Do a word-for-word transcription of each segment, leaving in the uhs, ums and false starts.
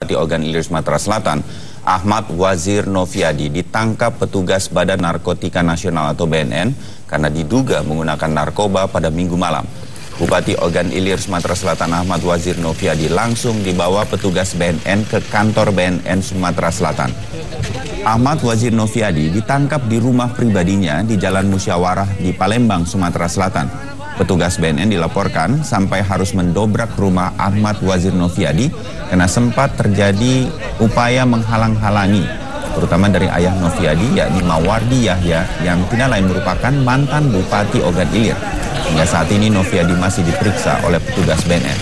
Bupati Ogan Ilir, Sumatera Selatan, Ahmad Wazir Noviadi ditangkap petugas Badan Narkotika Nasional atau B N N karena diduga menggunakan narkoba pada Minggu malam. Bupati Ogan Ilir, Sumatera Selatan Ahmad Wazir Noviadi langsung dibawa petugas B N N ke kantor B N N Sumatera Selatan. Ahmad Wazir Noviadi ditangkap di rumah pribadinya di Jalan Musyawarah di Palembang, Sumatera Selatan. Petugas B N N dilaporkan sampai harus mendobrak rumah Ahmad Wazir Noviadi karena sempat terjadi upaya menghalang-halangi, terutama dari ayah Noviadi, yakni Mawardi Yahya, yang tidak lain merupakan mantan Bupati Ogan Ilir. Hingga saat ini Noviadi masih diperiksa oleh petugas B N N.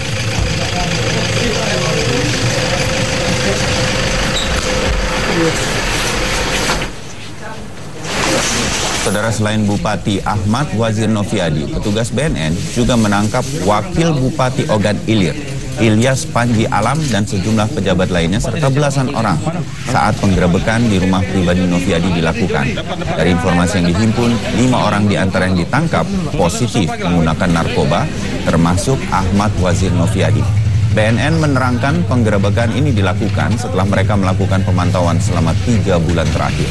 Saudara, selain Bupati Ahmad Wazir Noviadi, petugas B N N juga menangkap Wakil Bupati Ogan Ilir, Ilyas Panji Alam, dan sejumlah pejabat lainnya serta belasan orang saat penggerebekan di rumah pribadi Noviadi dilakukan. Dari informasi yang dihimpun, lima orang di antara yang ditangkap positif menggunakan narkoba, termasuk Ahmad Wazir Noviadi. B N N menerangkan penggerebekan ini dilakukan setelah mereka melakukan pemantauan selama tiga bulan terakhir.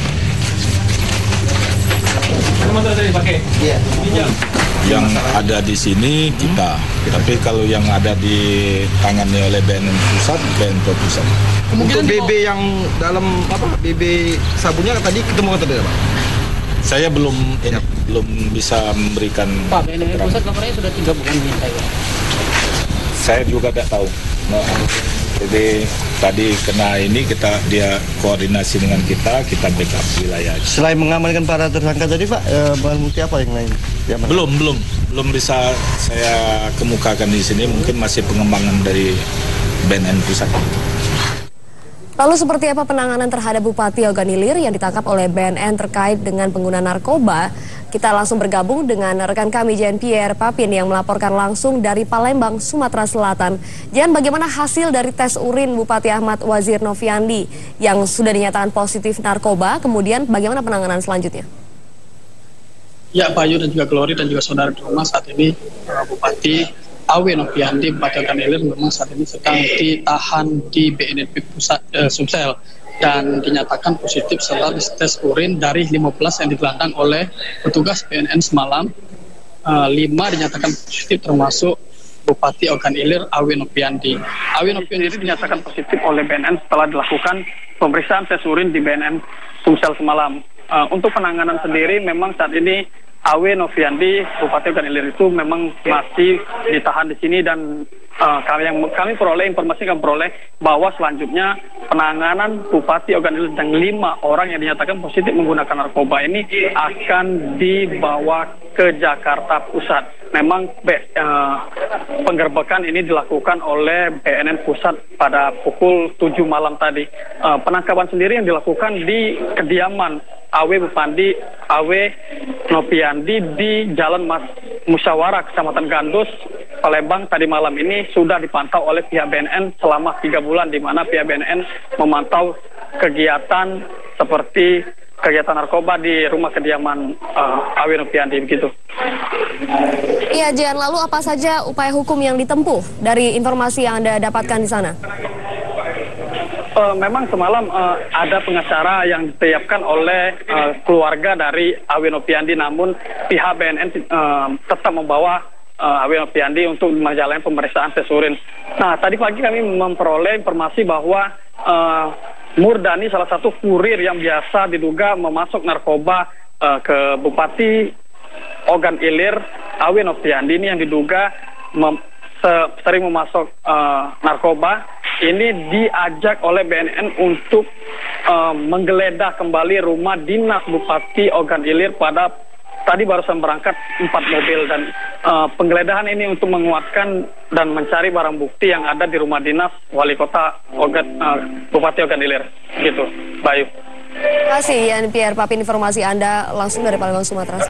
Yang ada di sini kita, tapi kalau yang ada di tangani oleh B N N pusat, B N N pusat. Untuk B B yang dalam apa B B sabunnya tadi ketemu atau tidak, Pak? Saya belum ini, ya. belum bisa memberikan. Pak, B N N pusat kabarnya sudah tiga bulan dimintai. Saya juga tidak tahu. Nah, jadi tadi kena ini kita dia koordinasi dengan kita, kita backup wilayah. Selain mengamankan para tersangka tadi, Pak, eh, barang bukti apa yang lain? Yang belum, belum, belum bisa saya kemukakan di sini. Mungkin masih pengembangan dari B N N pusat. Lalu seperti apa penanganan terhadap Bupati Ogan Ilir yang ditangkap oleh B N N terkait dengan pengguna narkoba? Kita langsung bergabung dengan rekan kami Jean Pierre Papin yang melaporkan langsung dari Palembang, Sumatera Selatan. Jean, bagaimana hasil dari tes urin Bupati Ahmad Wazir Noviadi yang sudah dinyatakan positif narkoba? Kemudian bagaimana penanganan selanjutnya? Ya, Pak Ayu dan juga Glory dan juga saudara di rumah, saat ini Bupati Awe Noviadi Bupati Ogan Ilir memang saat ini sedang ditahan di B N N pusat eh, Sumsel dan dinyatakan positif setelah tes urin dari lima belas yang digelandang oleh petugas B N N semalam. Uh, lima dinyatakan positif termasuk Bupati Ogan Ilir Awe Noviadi. Awe Noviadi dinyatakan positif oleh B N N setelah dilakukan pemeriksaan tes urin di B N N Sumsel semalam. Uh, untuk penanganan sendiri memang saat ini Awe Noviadi Bupati Ogan Ilir itu memang masih ditahan di sini dan uh, kami yang kami peroleh informasi kami peroleh bahwa selanjutnya penanganan Bupati Ogan Ilir dan lima orang yang dinyatakan positif menggunakan narkoba ini akan dibawa ke Jakarta Pusat. Memang uh, penggerbekan ini dilakukan oleh B N N Pusat pada pukul tujuh malam tadi. Uh, penangkapan sendiri yang dilakukan di kediaman Awe Bupati Awe Noviadi di Jalan Mas Musyawarah Kecamatan Gandus, Palembang tadi malam ini sudah dipantau oleh pihak B N N selama tiga bulan, di mana pihak B N N memantau kegiatan seperti kegiatan narkoba di rumah kediaman uh, Awe Noviadi begitu. Iya, Jan, lalu apa saja upaya hukum yang ditempuh dari informasi yang Anda dapatkan di sana? Uh, memang semalam uh, ada pengacara yang disiapkan oleh uh, keluarga dari Awe Noviadi, namun pihak B N N uh, tetap membawa uh, Awe Noviadi untuk menjalani pemeriksaan tes urin. Nah, tadi pagi kami memperoleh informasi bahwa uh, Murdani, salah satu kurir yang biasa diduga memasuk narkoba uh, ke Bupati Ogan Ilir Awe Noviadi ini yang diduga mem sering memasuk uh, narkoba, ini diajak oleh B N N untuk uh, menggeledah kembali rumah dinas Bupati Ogan Ilir pada tadi barusan berangkat empat mobil, dan uh, penggeledahan ini untuk menguatkan dan mencari barang bukti yang ada di rumah dinas Wali Kota Ogan, uh, Bupati Ogan Ilir. Gitu, Bayu. Terima kasih Jean Pierre Papin, informasi Anda langsung dari Palembang, Sumatera Selatan.